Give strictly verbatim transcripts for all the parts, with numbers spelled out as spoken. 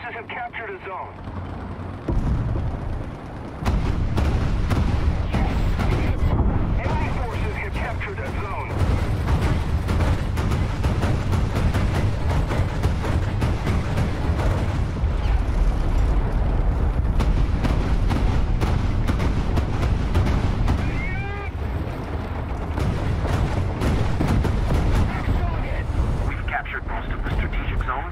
forces have captured a zone. Enemy forces have captured a zone. We've captured most of the strategic zones.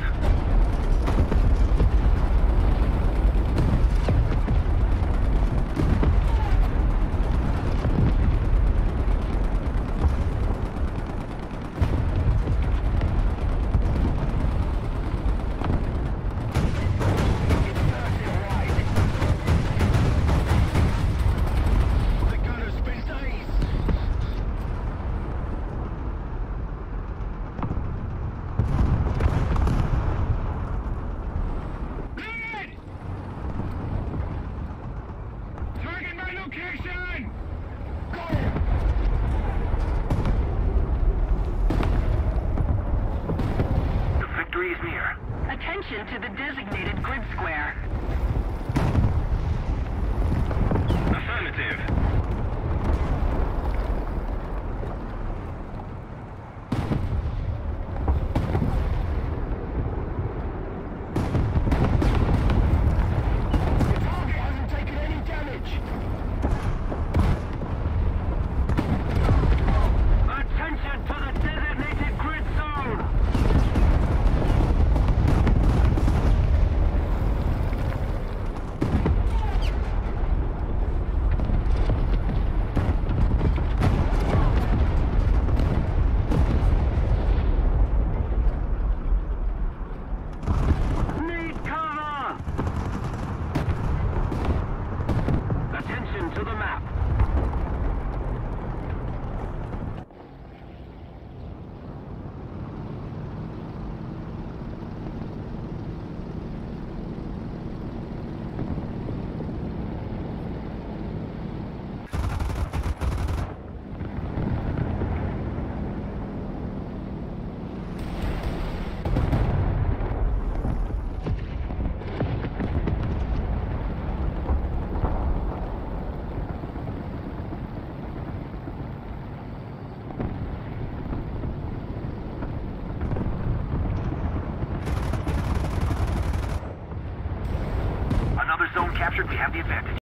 Attention to the designated grid square. Affirmative. The target hasn't taken any damage. Attention to the designated grid zone. To the map. Another zone captured, we have the advantage.